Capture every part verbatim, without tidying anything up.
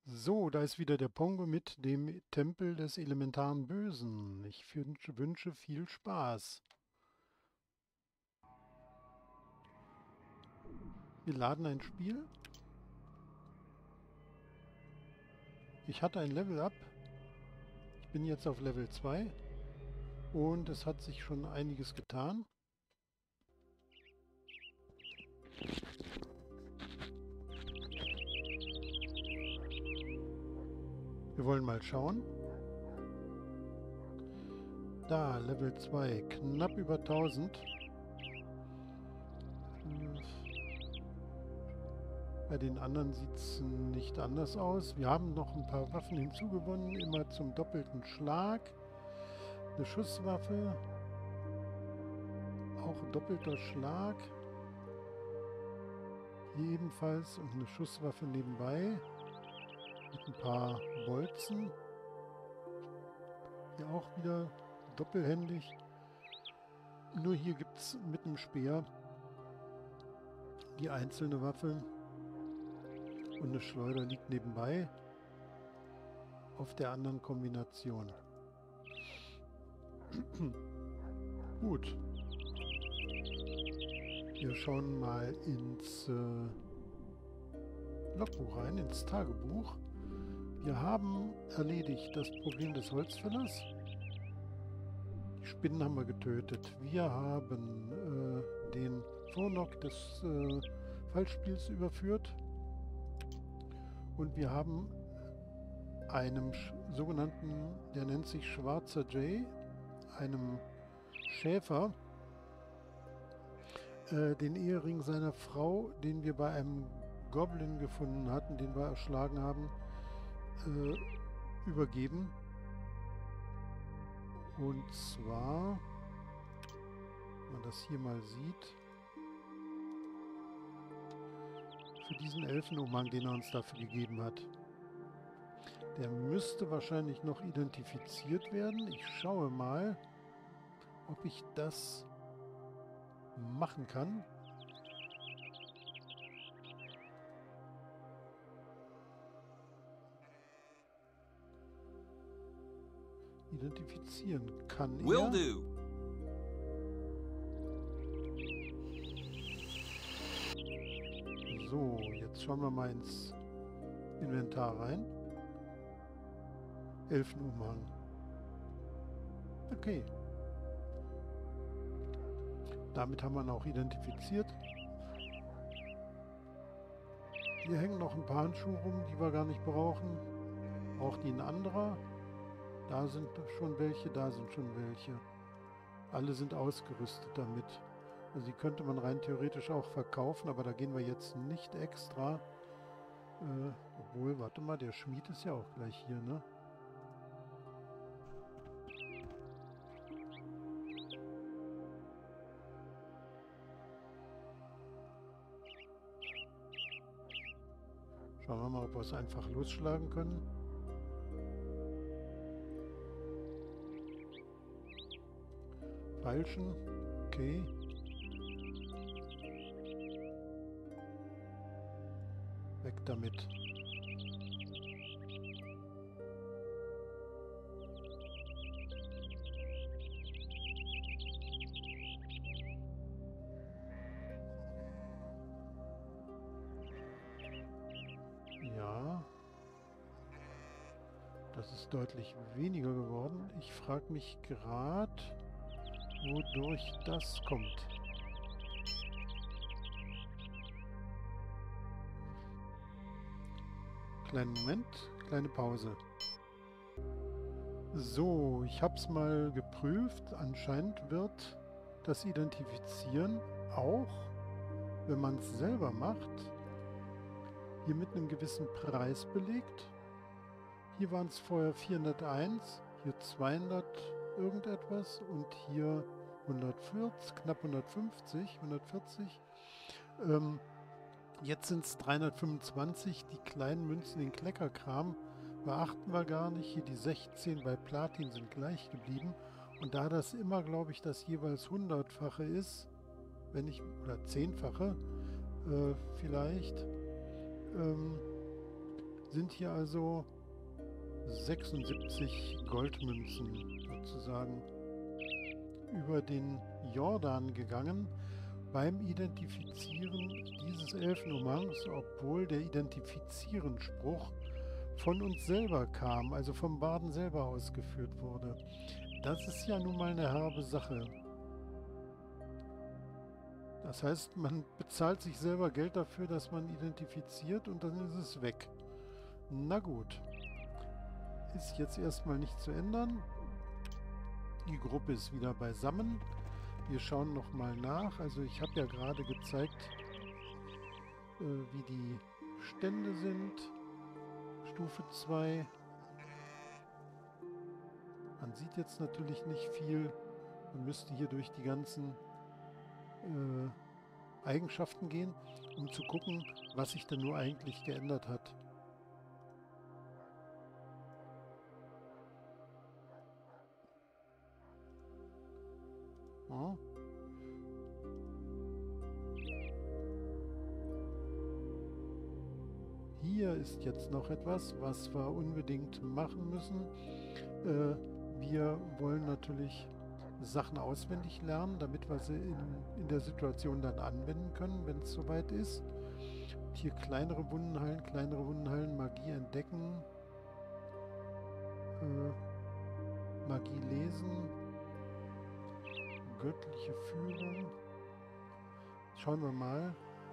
So, da ist wieder der Pongo mit dem Tempel des elementaren Bösen. Ich wünsch- wünsche viel Spaß. Wir laden ein Spiel. Ich hatte ein Level Up. Ich bin jetzt auf Level zwei und es hat sich schon einiges getan. Wir wollen mal schauen. Da, Level zwei, knapp über tausend. Bei den anderen sieht es nicht anders aus. Wir haben noch ein paar Waffen hinzugewonnen, immer zum doppelten Schlag. Eine Schusswaffe, auch doppelter Schlag. Hier ebenfalls und eine Schusswaffe nebenbei mit ein paar Bolzen. Hier auch wieder doppelhändig. Nur hier gibt es mit dem Speer die einzelne Waffe und eine Schleuder liegt nebenbei auf der anderen Kombination. Gut. Wir schauen mal ins äh, Logbuch rein, ins Tagebuch. Wir haben erledigt das Problem des Holzfällers. Die Spinnen haben wir getötet. Wir haben äh, den Phonok des äh, Fallspiels überführt. Und wir haben einem sogenannten, der nennt sich Schwarzer Jay, einem Schäfer, äh, den Ehering seiner Frau, den wir bei einem Goblin gefunden hatten, den wir erschlagen haben, äh, übergeben. Und zwar, wenn man das hier mal sieht, für diesen Elfenumhang, den er uns dafür gegeben hat. Der müsste wahrscheinlich noch identifiziert werden. Ich schaue mal, ob ich das machen kann. Identifizieren kann Will er. do. So, jetzt schauen wir mal ins Inventar rein. Elfenumhang. Okay. Damit haben wir ihn auch identifiziert. Hier hängen noch ein paar Handschuhe rum, die wir gar nicht brauchen. Braucht die ein anderer? Da sind schon welche, da sind schon welche. Alle sind ausgerüstet damit. Also die könnte man rein theoretisch auch verkaufen, aber da gehen wir jetzt nicht extra. Äh, obwohl, warte mal, der Schmied ist ja auch gleich hier, ne? Schauen wir mal, ob wir es einfach losschlagen können. Feilschen. Okay. Weg damit. Ja. Das ist deutlich weniger geworden. Ich frage mich gerade, wodurch das kommt. Kleinen Moment, kleine Pause. So, ich habe es mal geprüft. Anscheinend wird das Identifizieren auch, wenn man es selber macht, hier mit einem gewissen Preis belegt. Hier waren es vorher vierhunderteins, hier zweihundert irgendetwas und hier hundertvierzig, knapp hundertfünfzig, hundertvierzig. Ähm, jetzt sind es dreihundertfünfundzwanzig, die kleinen Münzen, den Kleckerkram beachten wir gar nicht. Hier die sechzehn bei Platin sind gleich geblieben. Und da das immer, glaube ich, das jeweils hundertfache ist, wenn ich, oder zehnfache äh, vielleicht, ähm, sind hier also sechsundsiebzig Goldmünzen sozusagen über den Jordan gegangen beim Identifizieren dieses Elfenumhangs, obwohl der Identifizieren-Spruch von uns selber kam, also vom Barden selber ausgeführt wurde. Das ist ja nun mal eine herbe Sache. Das heißt, man bezahlt sich selber Geld dafür, dass man identifiziert und dann ist es weg. Na gut. Ist jetzt erstmal nicht zu ändern. Die Gruppe ist wieder beisammen. Wir schauen nochmal nach. Also ich habe ja gerade gezeigt, äh, wie die Stände sind. Stufe zwei. Man sieht jetzt natürlich nicht viel. Man müsste hier durch die ganzen äh, Eigenschaften gehen, um zu gucken, was sich denn nur eigentlich geändert hat. Ja. Hier ist jetzt noch etwas, was wir unbedingt machen müssen. Äh, wir wollen natürlich Sachen auswendig lernen, damit wir sie in, in der Situation dann anwenden können, wenn es soweit ist. Hier kleinere Wunden heilen, kleinere Wunden heilen, Magie entdecken, äh, Magie lesen, göttliche Führung. Schauen wir mal.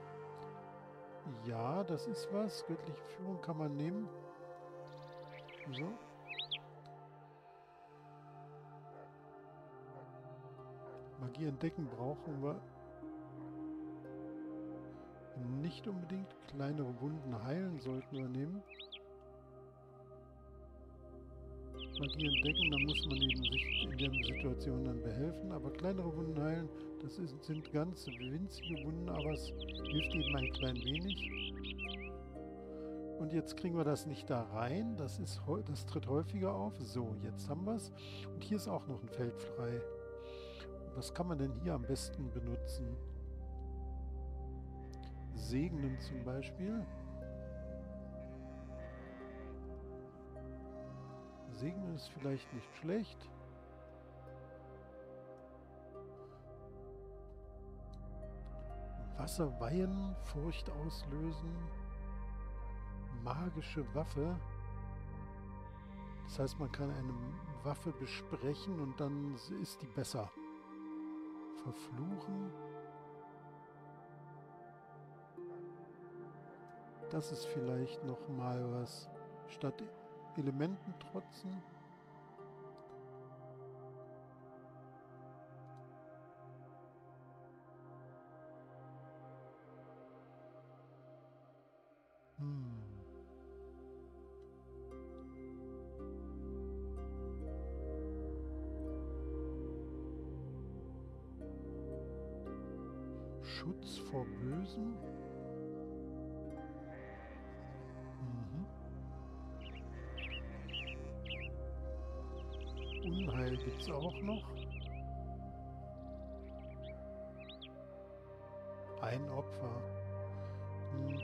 Ja, das ist was. Göttliche Führung kann man nehmen. So. Magie entdecken brauchen wir nicht unbedingt. Kleinere Wunden heilen sollten wir nehmen. Magie entdecken, da muss man eben sich in der Situation dann behelfen. Aber kleinere Wunden heilen, das ist, sind ganz winzige Wunden, aber es hilft eben ein klein wenig. Und jetzt kriegen wir das nicht da rein. Das, ist, das tritt häufiger auf. So, jetzt haben wir es. Und hier ist auch noch ein Feld frei. Was kann man denn hier am besten benutzen? Segnen zum Beispiel. Segnen ist vielleicht nicht schlecht. Wasser weihen, Furcht auslösen. Magische Waffe. Das heißt, man kann eine Waffe besprechen und dann ist die besser. Verfluchen. Das ist vielleicht noch mal was. Statt Elementen trotzen. Hm. Schutz vor Bösen. Mhm. Unheil gibt es auch noch. Ein Opfer. Hm.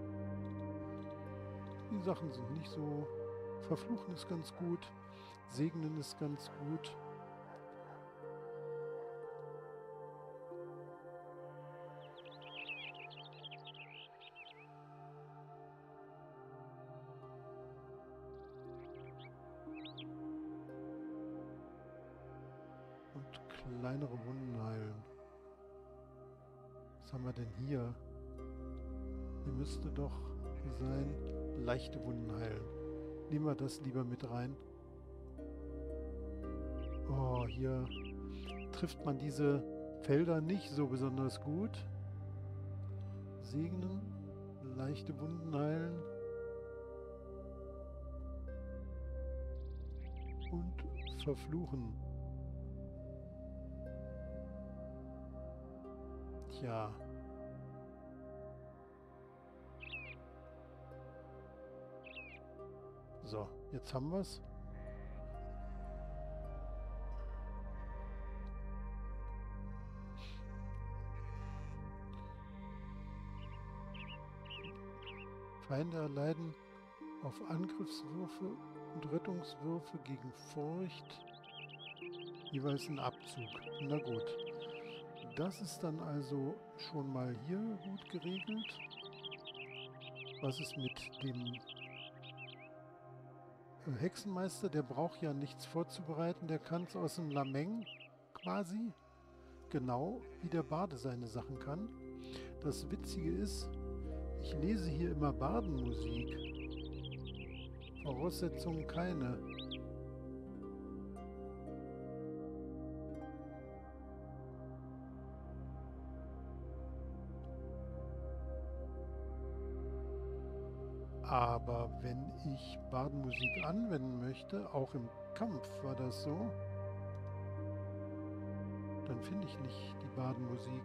Die Sachen sind nicht so. Verfluchen ist ganz gut. Segnen ist ganz gut. Und kleinere Wunden heilen. Was haben wir denn hier? Hier müsste doch sein, leichte Wunden heilen. Nehmen wir das lieber mit rein. Oh, hier trifft man diese Felder nicht so besonders gut. Segnen, leichte Wunden heilen. Und verfluchen. Tja. So, jetzt haben wir es. Feinde erleiden Auf Angriffswürfe und Rettungswürfe gegen Furcht jeweils ein Abzug. Na gut. Das ist dann also schon mal hier gut geregelt. Was ist mit dem Hexenmeister? Der braucht ja nichts vorzubereiten. Der kann es aus dem Lameng quasi. Genau wie der Barde seine Sachen kann. Das Witzige ist, ich lese hier immer Bardenmusik. Voraussetzungen keine. Aber wenn ich Bardenmusik anwenden möchte, auch im Kampf war das so, dann finde ich nicht die Bardenmusik.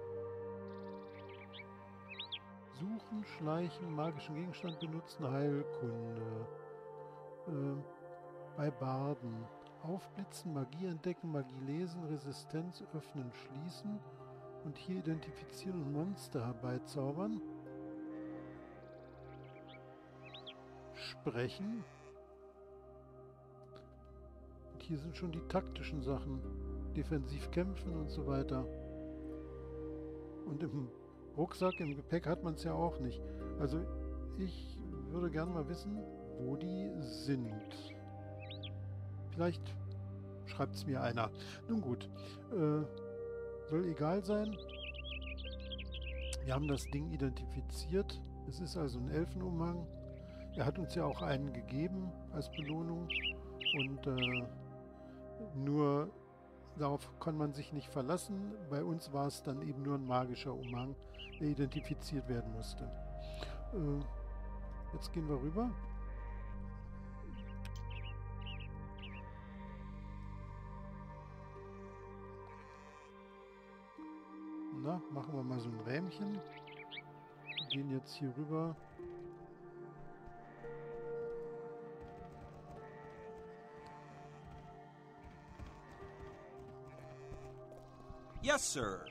Suchen, Schleichen, magischen Gegenstand benutzen, Heilkunde. Äh, bei Barden. Aufblitzen, Magie entdecken, Magie lesen, Resistenz öffnen, schließen. Und hier identifizieren und Monster herbeizaubern. Sprechen. Und hier sind schon die taktischen Sachen. Defensiv kämpfen und so weiter. Und im Rucksack, im Gepäck hat man es ja auch nicht. Also ich würde gerne mal wissen, wo die sind. Vielleicht schreibt es mir einer. Nun gut, äh, soll egal sein. Wir haben das Ding identifiziert. Es ist also ein Elfenumhang. Er hat uns ja auch einen gegeben als Belohnung. Und äh, nur darauf kann man sich nicht verlassen. Bei uns war es dann eben nur ein magischer Umhang, der identifiziert werden musste. Äh, jetzt gehen wir rüber. Na, machen wir mal so ein Rähmchen. Wir gehen jetzt hier rüber. Yes, sir.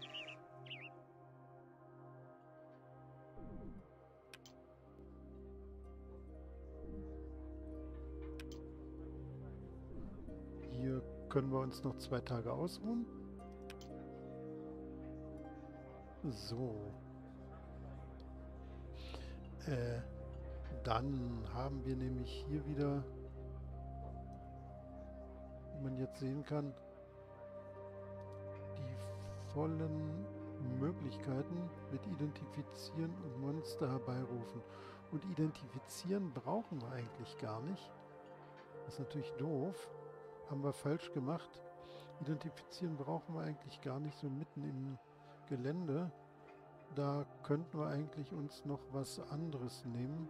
Hier können wir uns noch zwei Tage ausruhen. So. Äh, dann haben wir nämlich hier wieder, wie man jetzt sehen kann, die vollen Möglichkeiten mit Identifizieren und Monster herbeirufen. Und identifizieren brauchen wir eigentlich gar nicht. Das ist natürlich doof. Haben wir falsch gemacht. Identifizieren brauchen wir eigentlich gar nicht so mitten im Gelände. Da könnten wir eigentlich uns noch was anderes nehmen.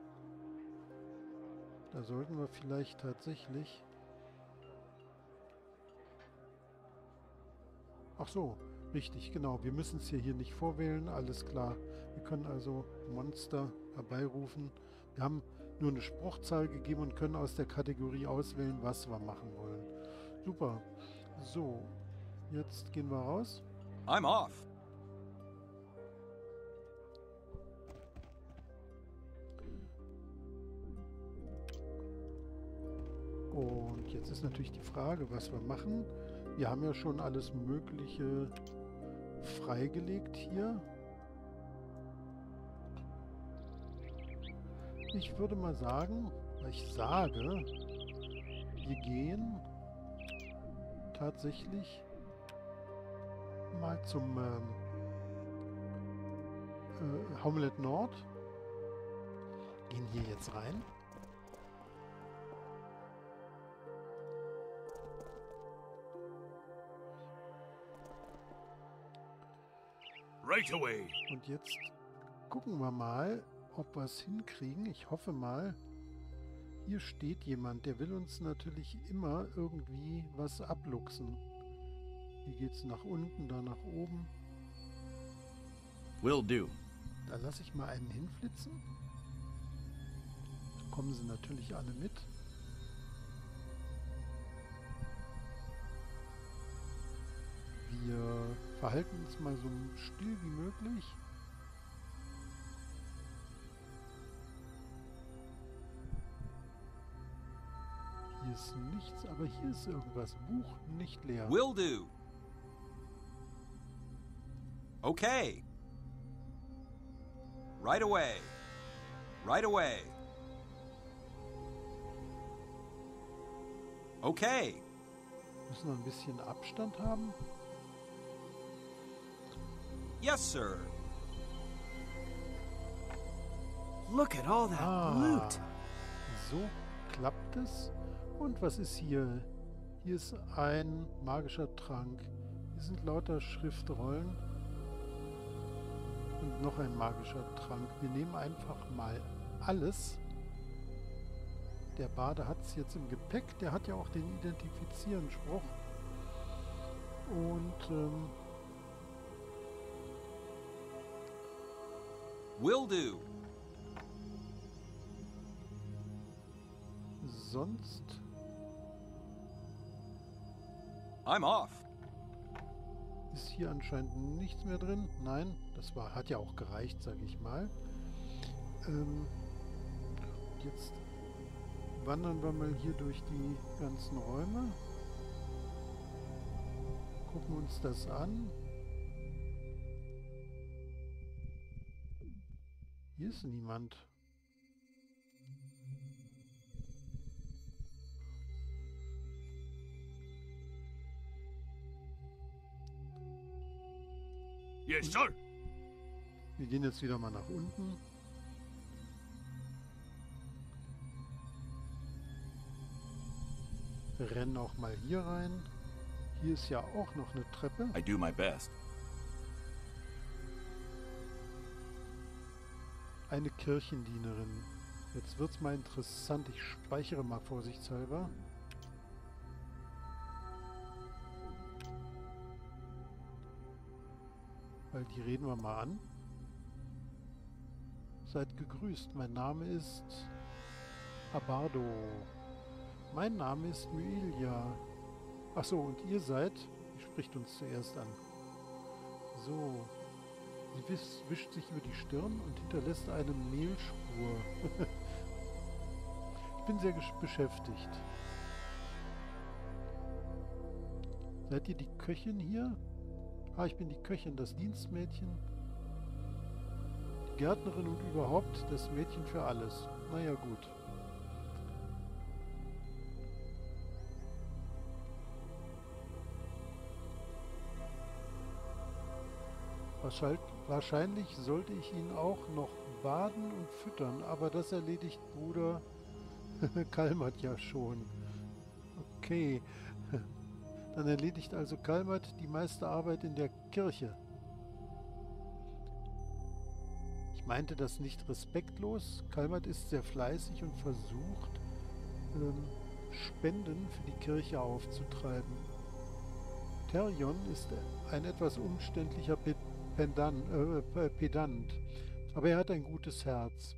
Da sollten wir vielleicht tatsächlich... Ach so, richtig, genau. Wir müssen es hier, hier nicht vorwählen, alles klar. Wir können also Monster herbeirufen. Wir haben nur eine Spruchzahl gegeben und können aus der Kategorie auswählen, was wir machen wollen. Super. So, jetzt gehen wir raus. I'm off. Und jetzt ist natürlich die Frage, was wir machen. Wir haben ja schon alles Mögliche freigelegt hier. Ich würde mal sagen, ich sage, wir gehen tatsächlich mal zum ähm, äh, Homelet Nord. Gehen hier jetzt rein. Right away. Und jetzt gucken wir mal, ob wir es hinkriegen. Ich hoffe mal. Hier steht jemand, der will uns natürlich immer irgendwie was abluchsen. Hier geht es nach unten, da nach oben. Will do. Da lasse ich mal einen hinflitzen. Da kommen sie natürlich alle mit. Wir verhalten uns mal so still wie möglich. Hier ist nichts, aber hier ist irgendwas. Buch nicht leer. Will do. Okay. Right away. Right away. Okay. Müssen wir ein bisschen Abstand haben? Yes, sir. Look at all that Ah, loot. so klappt es. Und was ist hier? Hier ist ein magischer Trank. Hier sind lauter Schriftrollen. Und noch ein magischer Trank. Wir nehmen einfach mal alles. Der Bade hat es jetzt im Gepäck. Der hat ja auch den Identifizieren-Spruch. Und ähm, Will do. sonst... I'm off. Ist hier anscheinend nichts mehr drin? Nein, das war, hat ja auch gereicht, sage ich mal. Ähm, jetzt wandern wir mal hier durch die ganzen Räume. Gucken uns das an. Hier ist niemand. Yes, sir. Wir gehen jetzt wieder mal nach unten. Wir rennen auch mal hier rein. Hier ist ja auch noch eine Treppe. I do my best. Eine Kirchendienerin. Jetzt wird's mal interessant. Ich speichere mal vorsichtshalber. Weil die reden wir mal an. Seid gegrüßt. Mein Name ist Abardo. Mein Name ist Myelia. Achso, und ihr seid... Die spricht uns zuerst an. So. Sie wisch, wischt sich über die Stirn und hinterlässt eine Mehlspur. Ich bin sehr beschäftigt. Seid ihr die Köchin hier? Ah, ich bin die Köchin, das Dienstmädchen. Die Gärtnerin und überhaupt das Mädchen für alles. Naja, gut. Wahrscheinlich sollte ich ihn auch noch baden und füttern, aber das erledigt Bruder Kalmert ja schon. Okay, dann erledigt also Kalmert die meiste Arbeit in der Kirche. Ich meinte das nicht respektlos. Kalmert ist sehr fleißig und versucht, ähm, Spenden für die Kirche aufzutreiben. Therion ist ein etwas umständlicher Pet Pendant, äh, Pedant, aber er hat ein gutes Herz.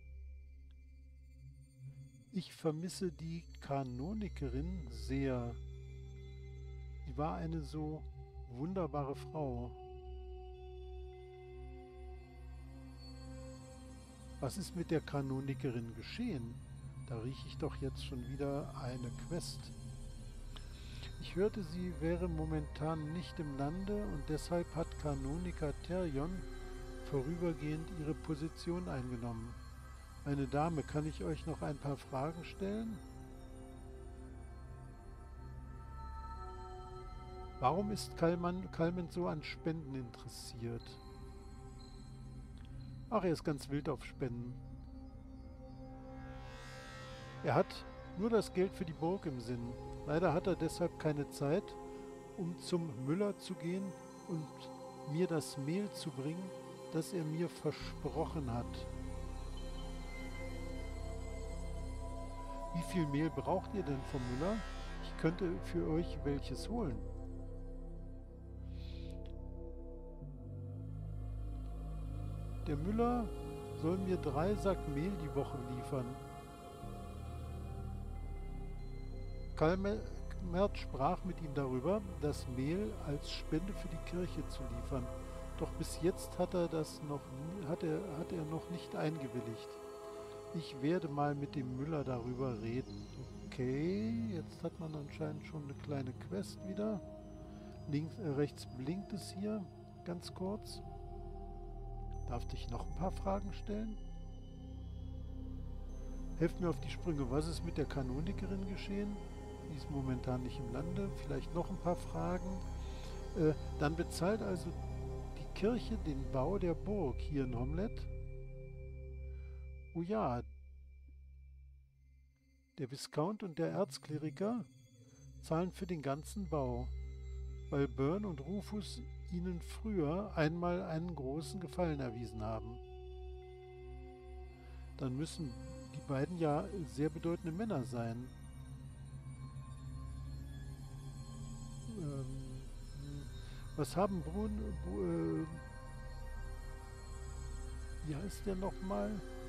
Ich vermisse die Kanonikerin sehr. Sie war eine so wunderbare Frau. Was ist mit der Kanonikerin geschehen? Da rieche ich doch jetzt schon wieder eine Quest. Ich hörte, sie wäre momentan nicht im Lande und deshalb hat Kanoniker Therion vorübergehend ihre Position eingenommen. Meine Dame, kann ich euch noch ein paar Fragen stellen? Warum ist Kalman, Kalman so an Spenden interessiert? Ach, er ist ganz wild auf Spenden. Er hat nur das Geld für die Burg im Sinn. Leider hat er deshalb keine Zeit, um zum Müller zu gehen und mir das Mehl zu bringen, das er mir versprochen hat. Wie viel Mehl braucht ihr denn vom Müller? Ich könnte für euch welches holen. Der Müller soll mir drei Sack Mehl die Woche liefern. Kalmert sprach mit ihm darüber, das Mehl als Spende für die Kirche zu liefern. Doch bis jetzt hat er das noch hat er, hat er noch nicht eingewilligt. Ich werde mal mit dem Müller darüber reden. Okay, jetzt hat man anscheinend schon eine kleine Quest wieder. Links, äh, rechts blinkt es hier, ganz kurz. Darf ich noch ein paar Fragen stellen? Helft mir auf die Sprünge. Was ist mit der Kanonikerin geschehen? Die ist momentan nicht im Lande. Vielleicht noch ein paar Fragen. Äh, dann bezahlt also die Kirche den Bau der Burg hier in Homlet. Oh ja, der Viscount und der Erzkleriker zahlen für den ganzen Bau, weil Byrne und Rufus ihnen früher einmal einen großen Gefallen erwiesen haben. Dann müssen die beiden ja sehr bedeutende Männer sein. Ähm, was haben Brun... Bru, äh, wie heißt der nochmal?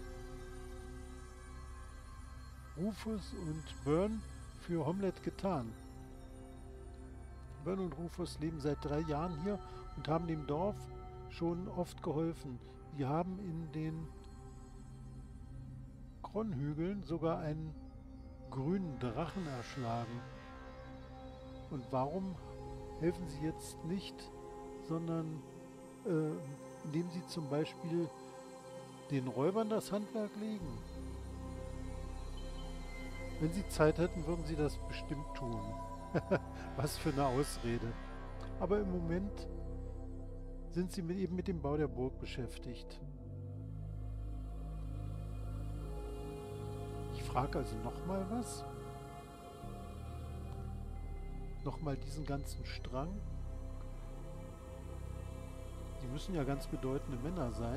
Rufus und Byrne für Homlet getan? Byrne und Rufus leben seit drei Jahren hier und haben dem Dorf schon oft geholfen. Die haben in den Kronhügeln sogar einen grünen Drachen erschlagen. Und warum helfen sie jetzt nicht, sondern äh, indem sie zum Beispiel den Räubern das Handwerk legen? Wenn sie Zeit hätten, würden sie das bestimmt tun. Was für eine Ausrede. Aber im Moment sind sie mit, eben mit dem Bau der Burg beschäftigt. Ich frage also nochmal was. Nochmal diesen ganzen Strang. Die müssen ja ganz bedeutende Männer sein.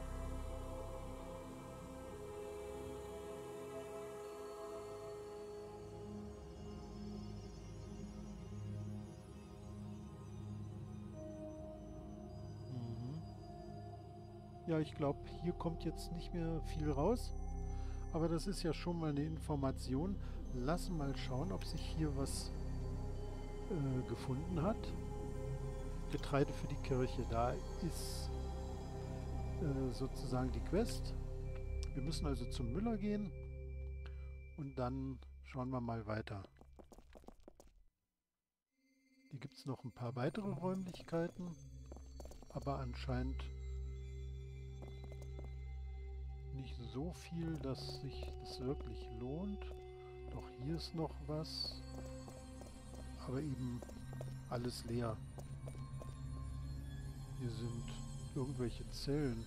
Ja, ich glaube, hier kommt jetzt nicht mehr viel raus. Aber das ist ja schon mal eine Information. Lass mal schauen, ob sich hier was äh, gefunden hat. Getreide für die Kirche. Da ist äh, sozusagen die Quest. Wir müssen also zum Müller gehen. Und dann schauen wir mal weiter. Hier gibt es noch ein paar weitere Räumlichkeiten. Aber anscheinend nicht so viel, dass sich das wirklich lohnt. Doch hier ist noch was. Aber eben alles leer. Hier sind irgendwelche Zellen.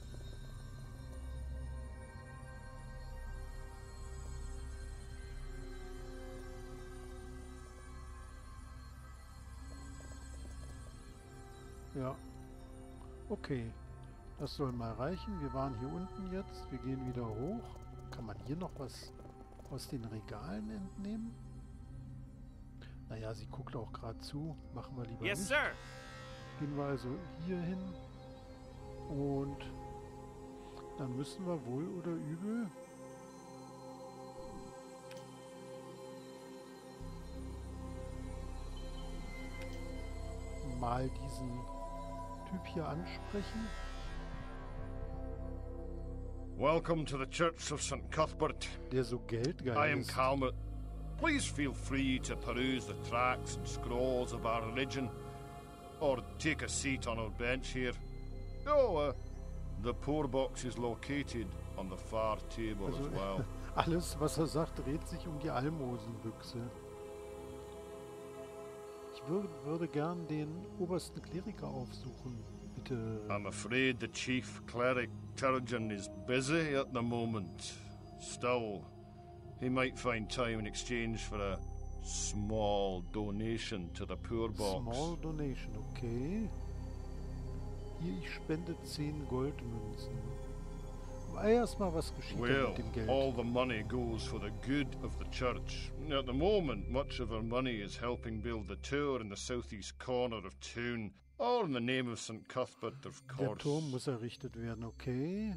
Ja. Okay. Das soll mal reichen. Wir waren hier unten jetzt. Wir gehen wieder hoch. Kann man hier noch was aus den Regalen entnehmen? Naja, sie guckt auch gerade zu. Machen wir lieber Yes, nicht. sir. Gehen wir also hier hin. Und dann müssen wir wohl oder übel mal diesen Typ hier ansprechen. Welcome to the Church of Saint Cuthbert. Der so geldgeil I am ist. Calmet. Please feel free to peruse the tracts and scrolls of our religion, or take a seat on our bench here. Oh, uh, the poor box is located on the far table Also, as well. alles, was er sagt, dreht sich um die Almosenbüchse. Ich würde, würde gern den obersten Kleriker aufsuchen, bitte. I'm afraid the chief cleric, Turgeon, is busy at the moment. Still, he might find time in exchange for a small donation to the poor box. Small donation, okay. Hier, ich spende zehn Goldmünzen. Aber erstmal, was geschieht denn Well, mit dem Geld? all the money goes for the good of the church. At the moment, much of our money is helping build the tower in the southeast corner of town, all in the name of Saint Cuthbert, of Der course. Turm muss errichtet werden, okay.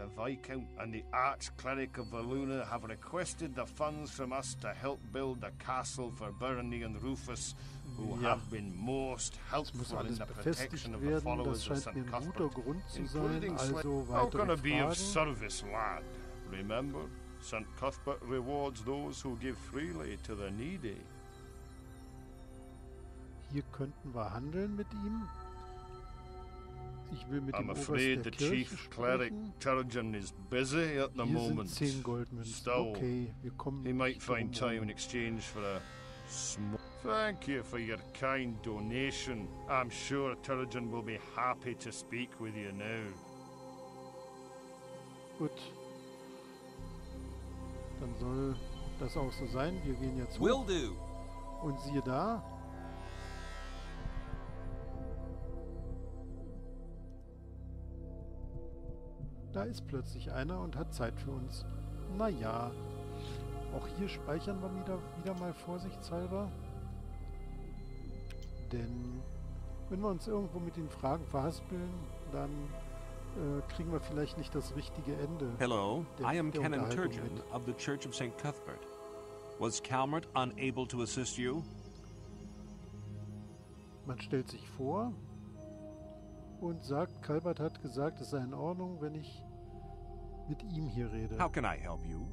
The Viscount and the Arch-Cleric of Valuna have requested the funds from us to help build a castle for Bernie and Rufus, who Ja. have been most Es muss helpful in alles the befestigt protection of the werden. Das followers of scheint mir Saint ein guter Cuthbert, Grund zu sein. including Also Sli- How can I weitere be of Fragen? service, lad? Remember, Saint Cuthbert rewards those who give freely to the needy. Hier könnten wir handeln mit ihm. Ich will mit I'm dem Oberst afraid der the Kirche chief cleric, sprechen. Turgeon, is busy at the Hier sind moment. zehn Goldmünzen. Still, Okay, wir kommen He might nicht find drum time in rum. exchange for a small... Thank you for your kind donation. I'm sure Turgeon will be happy to speak with you now. Gut. Dann soll das auch so sein. Wir gehen jetzt Will hoch. do. Und siehe da. Da ist plötzlich einer und hat Zeit für uns. Naja. Auch hier speichern wir wieder, wieder mal vorsichtshalber. Denn wenn wir uns irgendwo mit den Fragen verhaspeln, dann äh, kriegen wir vielleicht nicht das richtige Ende. Hello, Der- I am der Canon Unterhaltung Turgeon mit. of the Church of Saint Cuthbert. Was Calmert unable to assist you? Man stellt sich vor und sagt, Calbert hat gesagt, es sei in Ordnung, wenn ich mit ihm hier rede. How can I help you?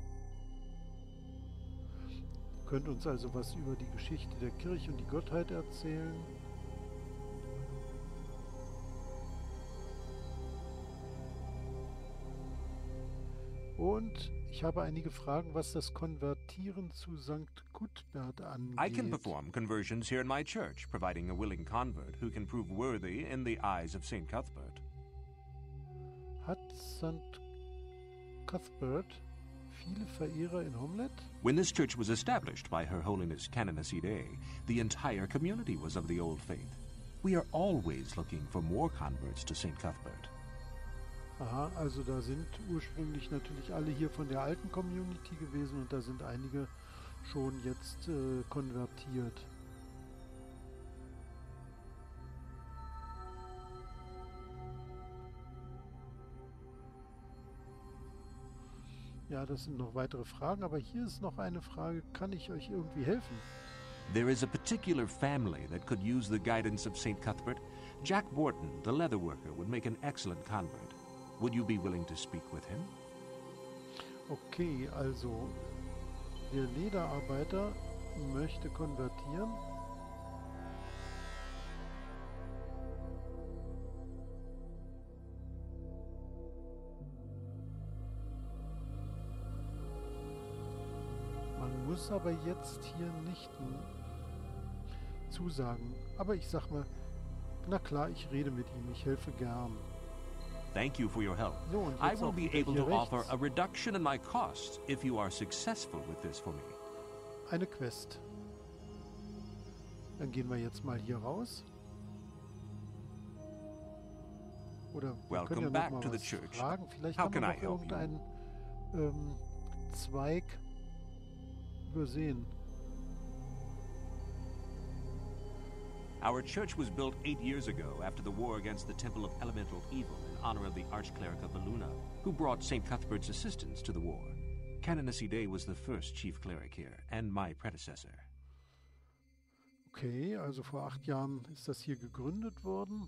Könnt uns also was über die Geschichte der Kirche und die Gottheit erzählen. Und ich habe einige Fragen, was das Konvertieren zu Sankt Cuthbert angeht. I can perform conversions here in my church, providing a willing convert who can prove worthy in the eyes of Saint Cuthbert. Hat Sankt Cuthbert viele Verehrer in Homlet? When this church was established by Her Holiness Canoness Day, the entire community was of the old faith. We are always looking for more converts to Saint Cuthbert. Aha, also da sind ursprünglich natürlich alle hier von der alten Community gewesen und da sind einige schon jetzt äh, konvertiert. Ja, das sind noch weitere Fragen, aber hier ist noch eine Frage, kann ich euch irgendwie helfen? There is a particular family that could use the guidance of Saint Cuthbert. Jack Borton, the leather worker, would make an excellent convert. Would you be willing to speak with him? Okay, also der Lederarbeiter möchte konvertieren. Man muss aber jetzt hier nicht zusagen. Aber ich sag mal, na klar, ich rede mit ihm, ich helfe gern. Thank you for your help. So, und I jetzt will auch be wieder able hier to offer rechts. a reduction in my costs if you are successful with this for me. Eine Quest. Dann gehen wir jetzt mal hier raus. Oder wir Welcome können ja noch back mal to the was church. fragen. Vielleicht How haben wir can I noch help you? irgendeinen ähm, Zweig übersehen. Our church was built eight years ago after the war against the Temple of Elemental Evil in honor of the Archcleric of Valuna, who brought Saint Cuthbert's assistance to the war. Canoness Day was the first chief cleric here, and my predecessor. Okay, also vor acht Jahren ist das hier gegründet worden.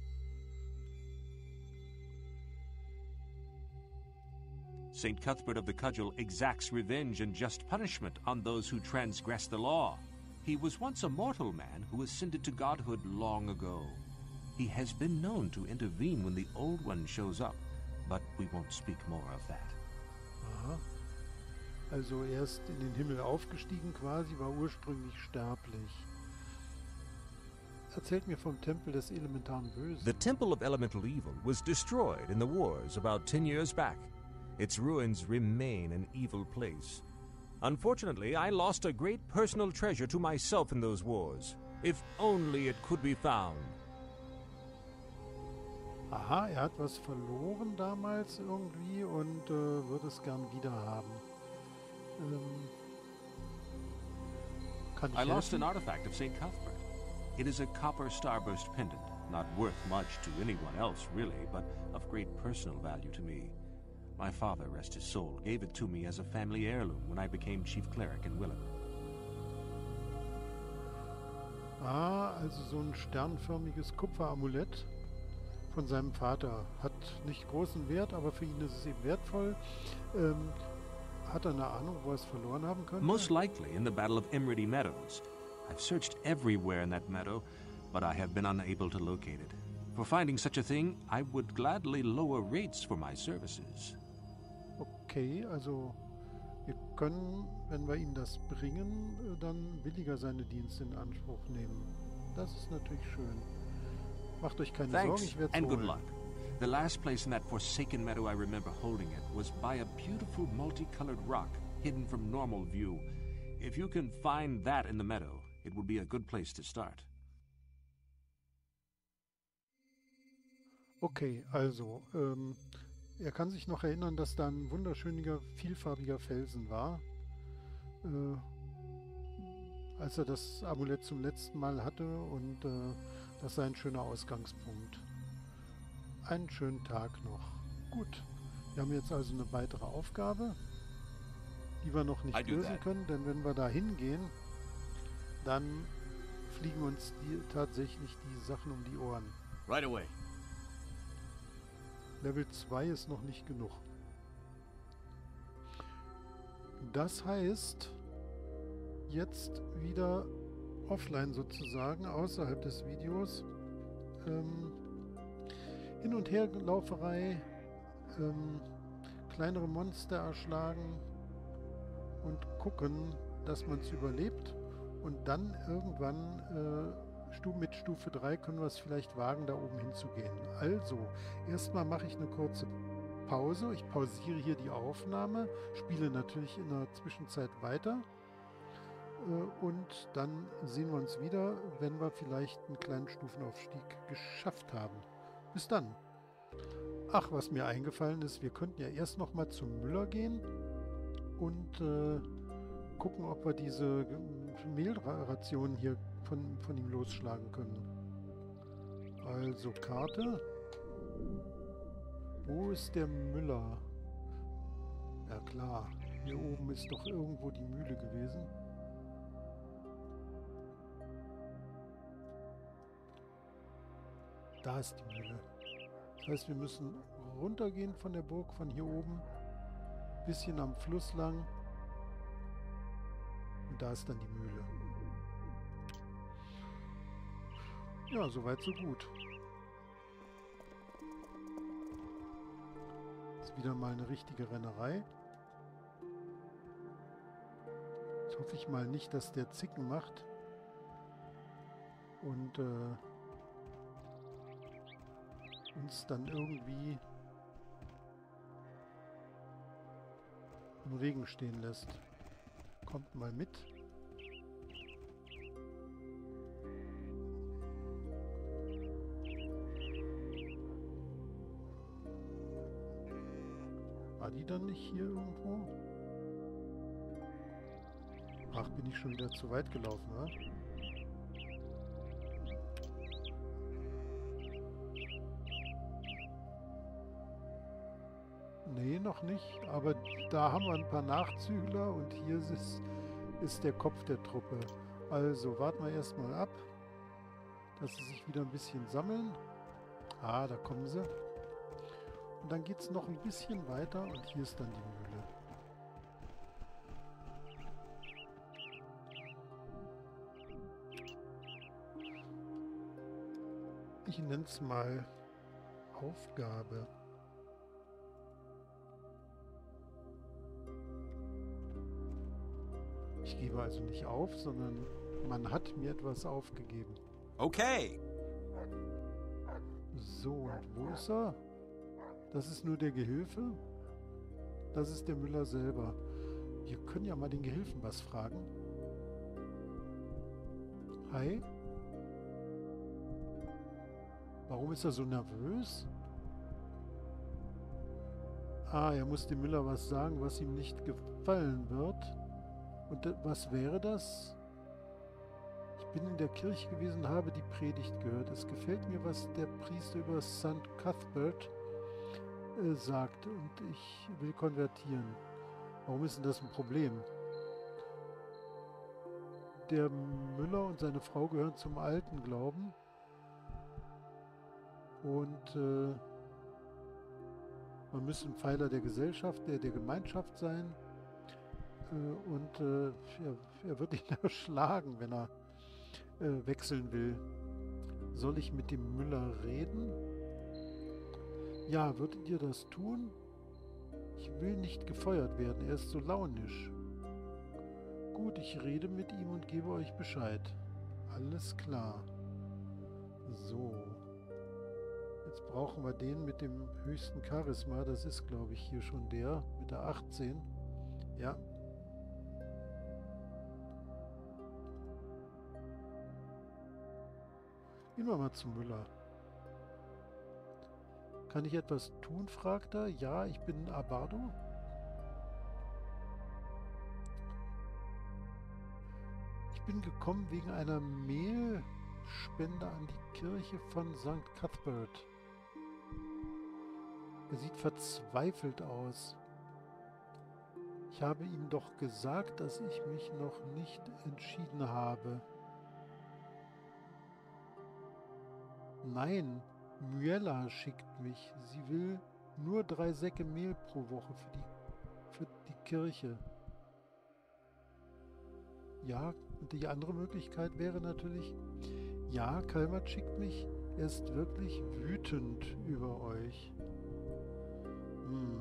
Saint Cuthbert of the Cudgel exacts revenge and just punishment on those who transgress the law. He was once a mortal man who ascended to godhood long ago. He has been known to intervene when the Old One shows up, but we won't speak more of that. Aha. Also er ist in den Himmel aufgestiegen quasi, war ursprünglich sterblich. Erzählt mir vom Tempel des elementaren Bösen. The Temple of Elemental Evil was destroyed in the wars about ten years back. Its ruins remain an evil place. Unfortunately, I lost a great personal treasure to myself in those wars. If only it could be found. Aha, er hat was verloren damals irgendwie und äh, wird es gern wieder haben. Ähm, kann ich I lost an helfen? artifact of Saint Cuthbert. It is a copper starburst pendant, not worth much to anyone else really, but of great personal value to me. My father, rest his soul, gave it to me as a family heirloom when I became chief cleric in Willem. Ah, also so ein sternförmiges Kupferamulett von seinem Vater. Hat nicht großen Wert, aber für ihn ist es eben wertvoll. Ähm, hat er eine Ahnung, wo er es verloren haben könnte? Most likely in the Battle of Emrity Meadows. I've searched everywhere in that meadow, but I have been unable to locate it. For finding such a thing, I would gladly lower rates for my services. Okay, also wir können, wenn wir ihm das bringen, äh, dann billiger seine Dienste in Anspruch nehmen. Das ist natürlich schön. Macht euch keine Sorgen, Thanks, ich werde es and good holen. luck. The last place in that forsaken meadow I remember holding it was by a beautiful multicolored rock hidden from normal view. If you can find that in the meadow, it would be a good place to start. Okay, also, ähm, er kann sich noch erinnern, dass da ein wunderschöner, vielfarbiger Felsen war. Äh, als er das Amulett zum letzten Mal hatte und äh, das sei ein schöner Ausgangspunkt. Einen schönen Tag noch. Gut, wir haben jetzt also eine weitere Aufgabe, die wir noch I nicht do lösen that. können, denn wenn wir da hingehen, dann fliegen uns die, tatsächlich die Sachen um die Ohren. Right away. Level zwei ist noch nicht genug. Das heißt, jetzt wieder offline sozusagen, außerhalb des Videos. Ähm, Hin- und Herlauferei, ähm, kleinere Monster erschlagen und gucken, dass man es überlebt. Und dann irgendwann äh, Stu mit Stufe drei können wir es vielleicht wagen, da oben hinzugehen. Also, erstmal mache ich eine kurze Pause. Ich pausiere hier die Aufnahme, spiele natürlich in der Zwischenzeit weiter. Äh, und dann sehen wir uns wieder, wenn wir vielleicht einen kleinen Stufenaufstieg geschafft haben. Bis dann. Ach, was mir eingefallen ist, wir könnten ja erst noch mal zum Müller gehen und äh, gucken, ob wir diese äh, Mehlrationen hier von, von ihm losschlagen können. Also Karte. Wo ist der Müller? Ja klar, hier oben ist doch irgendwo die Mühle gewesen. Da ist die Mühle. Das heißt, wir müssen runtergehen von der Burg, von hier oben, bisschen am Fluss lang. Und da ist dann die Mühle. Ja, soweit so gut. Ist wieder mal eine richtige Rennerei. Jetzt hoffe ich mal nicht, dass der Zicken macht. Und äh, uns dann irgendwie im Regen stehen lässt. Kommt mal mit. War die dann nicht hier irgendwo? Ach, bin ich schon wieder zu weit gelaufen, wa? Nee, noch nicht, aber da haben wir ein paar Nachzügler und hier ist, ist der Kopf der Truppe. Also warten wir erstmal ab, dass sie sich wieder ein bisschen sammeln. Ah, da kommen sie. Und dann geht es noch ein bisschen weiter und hier ist dann die Mühle. Ich nenne es mal Aufgabe. Ich gebe also nicht auf, sondern man hat mir etwas aufgegeben. Okay. So, und wo ist er? Das ist nur der Gehilfe. Das ist der Müller selber. Wir können ja mal den Gehilfen was fragen. Hi. Warum ist er so nervös? Ah, er muss dem Müller was sagen, was ihm nicht gefallen wird. Und äh, was wäre das? Ich bin in der Kirche gewesen, habe die Predigt gehört. Es gefällt mir, was der Priester über Sankt Cuthbert äh, sagt und ich will konvertieren. Warum ist denn das ein Problem? Der Müller und seine Frau gehören zum alten Glauben. Und äh, man müsste ein Pfeiler der Gesellschaft, der, der Gemeinschaft sein. Äh, und äh, er, er wird ihn erschlagen, wenn er äh, wechseln will. Soll ich mit dem Müller reden? Ja, würdet ihr das tun? Ich will nicht gefeuert werden, er ist so launisch. Gut, ich rede mit ihm und gebe euch Bescheid. Alles klar. So. Jetzt brauchen wir den mit dem höchsten Charisma. Das ist, glaube ich, hier schon der mit der achtzehn. Ja. Gehen wir mal zu Müller. Kann ich etwas tun, fragt er. Ja, ich bin Abardo. Ich bin gekommen wegen einer Mehlspende an die Kirche von Sankt Cuthbert. Er sieht verzweifelt aus. Ich habe ihm doch gesagt, dass ich mich noch nicht entschieden habe. Nein, Muella schickt mich. Sie will nur drei Säcke Mehl pro Woche für die, für die Kirche. Ja, und die andere Möglichkeit wäre natürlich, ja, Kalmert schickt mich. Er ist wirklich wütend über euch. Hm.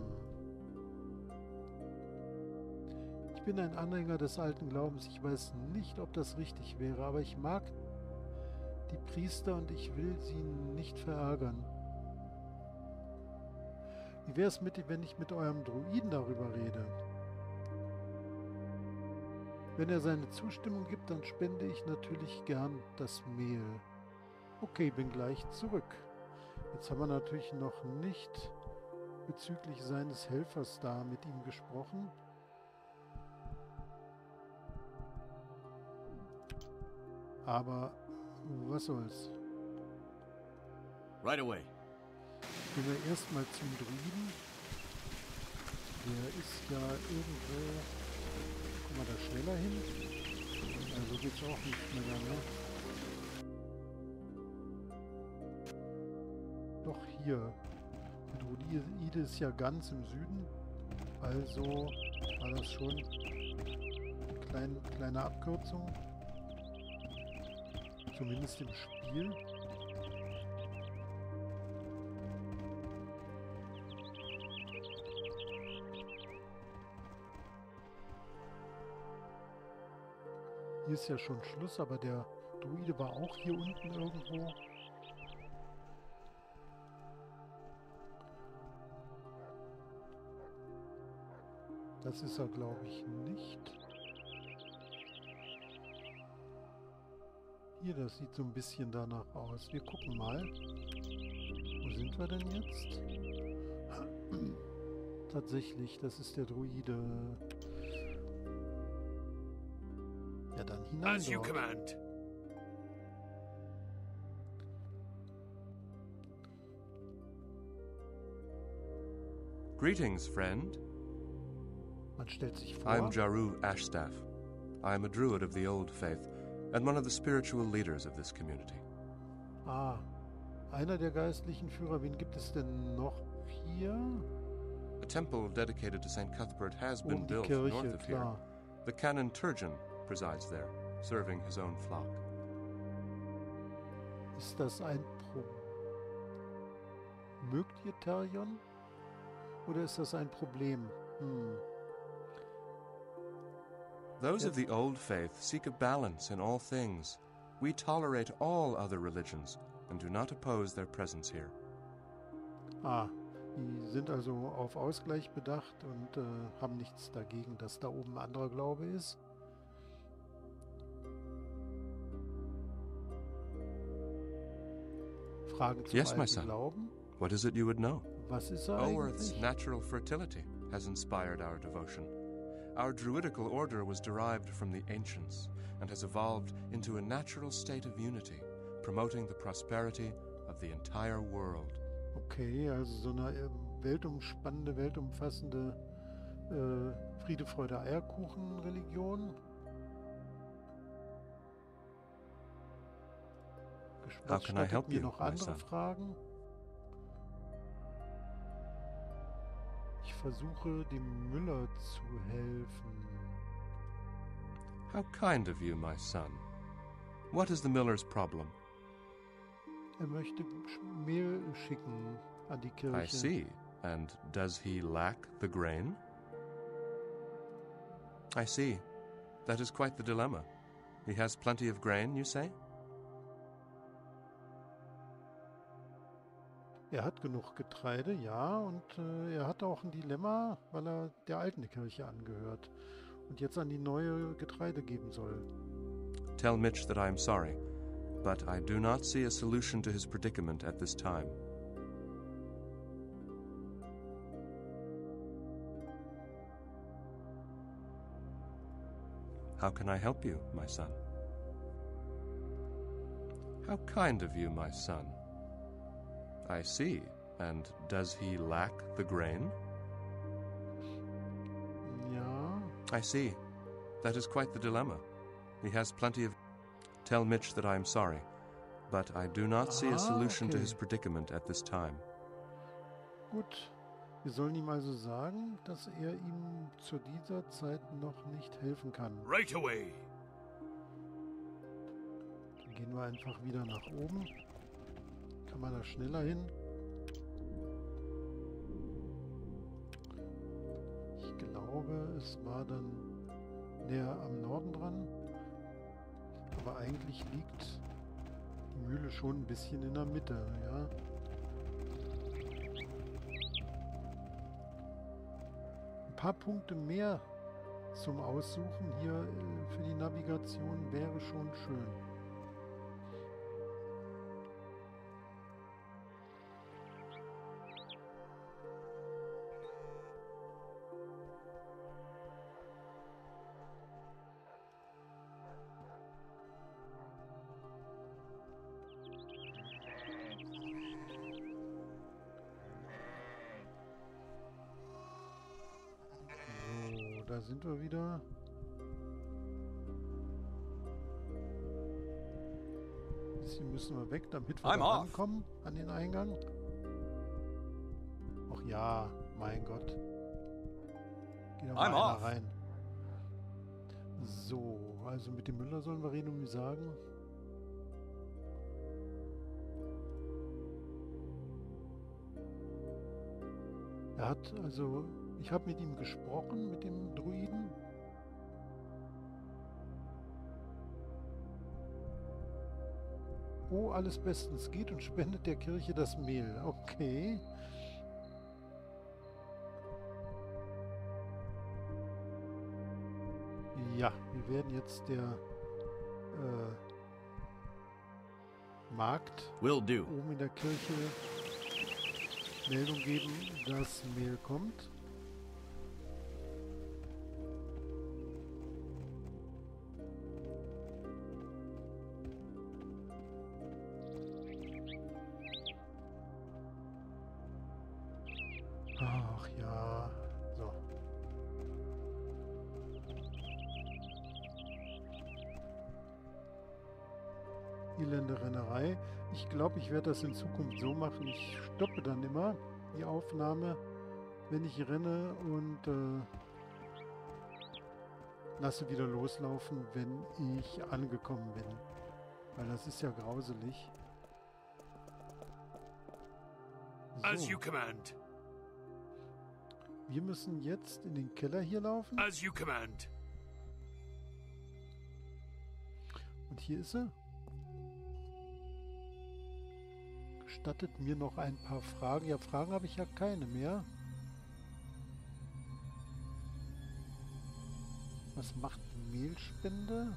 Ich bin ein Anhänger des alten Glaubens. Ich weiß nicht, ob das richtig wäre, aber ich mag die Priester und ich will sie nicht verärgern. Wie wäre es mit, wenn ich mit eurem Druiden darüber rede? Wenn er seine Zustimmung gibt, dann spende ich natürlich gern das Mehl. Okay, bin gleich zurück. Jetzt haben wir natürlich noch nicht bezüglich seines Helfers da mit ihm gesprochen. Aber was soll's? Right away. Gehen wir erstmal zum Druiden. Der ist ja irgendwo... Kommen wir da schneller hin? Ja, so geht's auch nicht schneller, ne? Doch hier. Der Druide ist ja ganz im Süden. Also war das schon eine kleine, kleine Abkürzung. Zumindest im Spiel. Hier ist ja schon Schluss, aber der Druide war auch hier unten irgendwo. Das ist er, glaube ich, nicht. Hier, das sieht so ein bisschen danach aus. Wir gucken mal. Wo sind wir denn jetzt? Tatsächlich, das ist der Druide. Ja, dann hinein. As you dort. command. Greetings, friend. Man stellt sich vor. I'm Jaru Ashstaff. I'm a druid of the Old Faith and one of the spiritual leaders of this community. Ah, einer der geistlichen Führer. Wen gibt es denn noch hier? A temple dedicated to Saint Cuthbert has been Um die built Kirche, north of here. klar. The canon Turgeon presides there, serving his own flock. Ist das ein Pro... Mögt ihr Tarion? Oder ist das ein Problem? Hm. Those of the Old Faith seek a balance in all things. We tolerate all other religions and do not oppose their presence here. Ah, die sind also auf Ausgleich bedacht und äh, haben nichts dagegen, dass da oben ein anderer Glaube ist. Fragen zum Yes, my alten son. Glauben? What is it you would know? Was ist er Oerth's eigentlich? natural fertility has inspired our devotion. Our druidical order was derived from the ancients and has evolved into a natural state of unity, promoting the prosperity of the entire world. Okay, also so eine ähm, weltumspannende, weltumfassende äh, Friede, Freude, Eierkuchen-Religion. How can I help mir you, noch my andere son? Fragen? Ich versuche, dem Müller zu helfen. How kind of you, my son. What is the miller's problem? Er möchte Sch- Mehl schicken an die Kirche. I see. And does he lack the grain? I see. That is quite the dilemma. He has plenty of grain, you say? Er hat genug Getreide, ja, und äh, er hat auch ein Dilemma, weil er der alten Kirche angehört und jetzt an die neue Getreide geben soll. Tell Mitch that I am sorry, but I do not see a solution to his predicament at this time. How can I help you, my son? How kind of you, my son. I see. And does he lack the grain? Ja, I see. That is quite the dilemma. He has plenty of... Tell Mitch that I am sorry, but I do not see a Ah, solution to okay. his predicament at this time. gut. Wir sollen ihm also sagen, dass er ihm zu dieser Zeit noch nicht helfen kann. Right away. Dann gehen wir einfach wieder nach oben. Kann man da schneller hin? Ich glaube, es war dann näher am Norden dran. Aber eigentlich liegt die Mühle schon ein bisschen in der Mitte, ja. Ein paar Punkte mehr zum Aussuchen hier äh, für die Navigation wäre schon schön. Da sind wir wieder. Hier müssen wir weg, damit wir I'm da off. rankommen an den Eingang. Ach ja, mein Gott. Geh da mal I'm einer off. rein. So, also mit dem Müller sollen wir reden und ihm sagen. Er hat also, ich habe mit ihm gesprochen, mit dem Druiden. Oh, alles bestens geht und spendet der Kirche das Mehl. Okay. Ja, wir werden jetzt der äh, Magd Will do. oben in der Kirche Meldung geben, dass Mehl kommt. Ach ja, so. Elende Rennerei. Ich glaube, ich werde das in Zukunft so machen. Ich stoppe dann immer die Aufnahme, wenn ich renne und äh, lasse wieder loslaufen, wenn ich angekommen bin. Weil das ist ja grauselig. As So, you command. wir müssen jetzt in den Keller hier laufen. As you command. Und hier ist sie. Gestattet mir noch ein paar Fragen. Ja, Fragen habe ich ja keine mehr. Was macht die Mehlspende?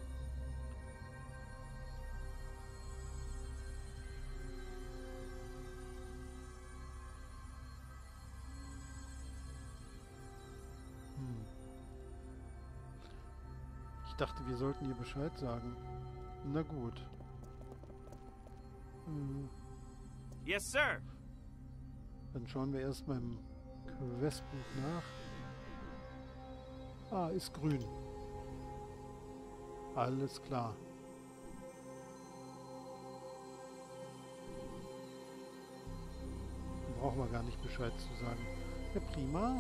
Hm. Ich dachte, wir sollten ihr Bescheid sagen. Na gut. Hm. Yes, sir. Dann schauen wir erstmal im Questbuch nach. Ah, ist grün. Alles klar. Dann brauchen wir gar nicht Bescheid zu sagen. Ja, prima.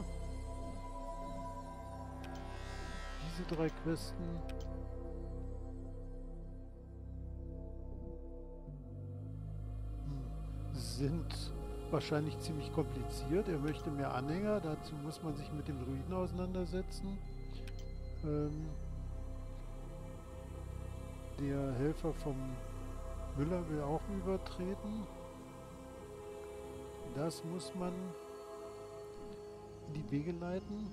Diese drei Questen. Hm. Sind wahrscheinlich ziemlich kompliziert. Er möchte mehr Anhänger. Dazu muss man sich mit dem Druiden auseinandersetzen. Ähm, der Helfer vom Müller will auch übertreten. Das muss man in die Wege leiten.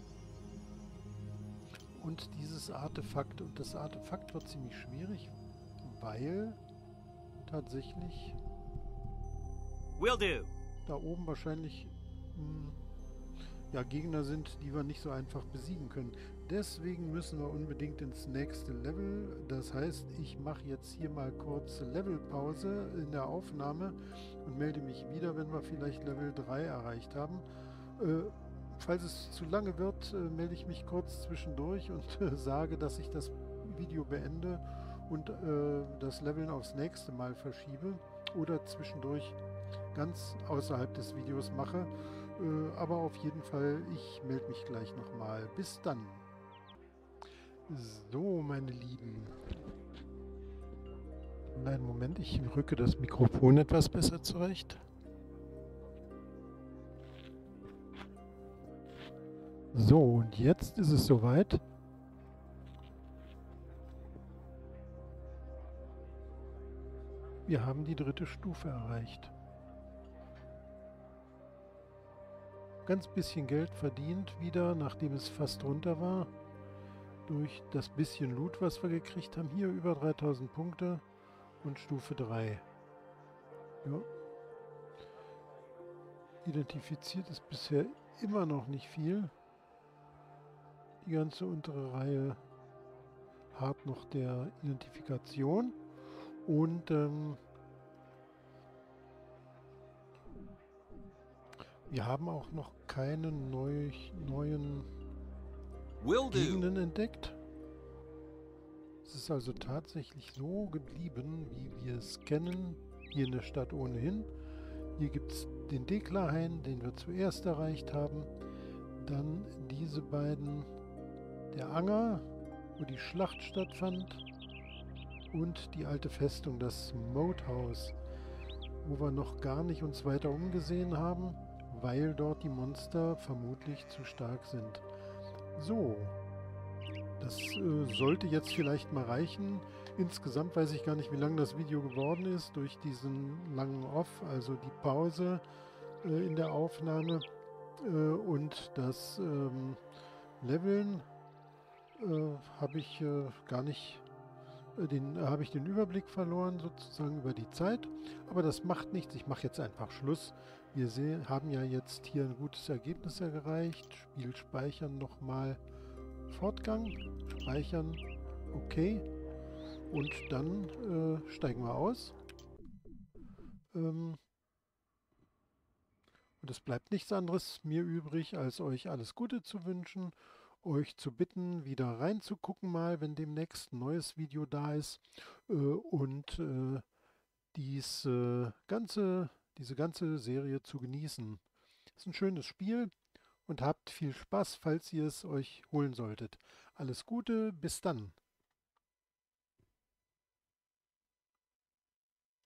Und dieses Artefakt. Und das Artefakt wird ziemlich schwierig, weil tatsächlich Will do. da oben wahrscheinlich mh, ja, Gegner sind, die wir nicht so einfach besiegen können. Deswegen müssen wir unbedingt ins nächste Level. Das heißt, ich mache jetzt hier mal kurz Levelpause in der Aufnahme und melde mich wieder, wenn wir vielleicht Level drei erreicht haben. Äh, falls es zu lange wird, äh, melde ich mich kurz zwischendurch und äh, sage, dass ich das Video beende und äh, das Leveln aufs nächste Mal verschiebe oder zwischendurch ganz außerhalb des Videos mache. Äh, aber auf jeden Fall, ich melde mich gleich nochmal. Bis dann. So, meine Lieben. Einen Moment, ich rücke das Mikrofon etwas besser zurecht. So, und jetzt ist es soweit. Wir haben die dritte Stufe erreicht. Ganz bisschen Geld verdient wieder, nachdem es fast runter war. Durch das bisschen Loot, was wir gekriegt haben. Hier über dreitausend Punkte und Stufe drei. Ja. Identifiziert ist bisher immer noch nicht viel. Die ganze untere Reihe hat noch der Identifikation. Und ähm, wir haben auch noch keine neu, neuen Gegenden entdeckt. Es ist also tatsächlich so geblieben, wie wir es kennen, hier in der Stadt ohnehin. Hier gibt es den Deklarhain, den wir zuerst erreicht haben. Dann diese beiden, der Anger, wo die Schlacht stattfand. Und die alte Festung, das Moathaus, wo wir noch gar nicht uns weiter umgesehen haben, weil dort die Monster vermutlich zu stark sind. So, das äh, sollte jetzt vielleicht mal reichen. Insgesamt weiß ich gar nicht, wie lang das Video geworden ist, durch diesen langen Off, also die Pause äh, in der Aufnahme äh, und das ähm, Leveln äh, habe ich äh, gar nicht, äh, den äh, habe ich den Überblick verloren sozusagen über die Zeit, aber das macht nichts, ich mache jetzt einfach Schluss. Wir sehen, haben ja jetzt hier ein gutes Ergebnis erreicht. Spiel speichern nochmal. Fortgang. Speichern. Okay. Und dann äh, steigen wir aus. Ähm und es bleibt nichts anderes mir übrig, als euch alles Gute zu wünschen. Euch zu bitten, wieder reinzugucken mal, wenn demnächst ein neues Video da ist. Äh, und äh, dies äh, ganze... diese ganze Serie zu genießen. Ist ein schönes Spiel und habt viel Spaß, falls ihr es euch holen solltet. Alles Gute, bis dann.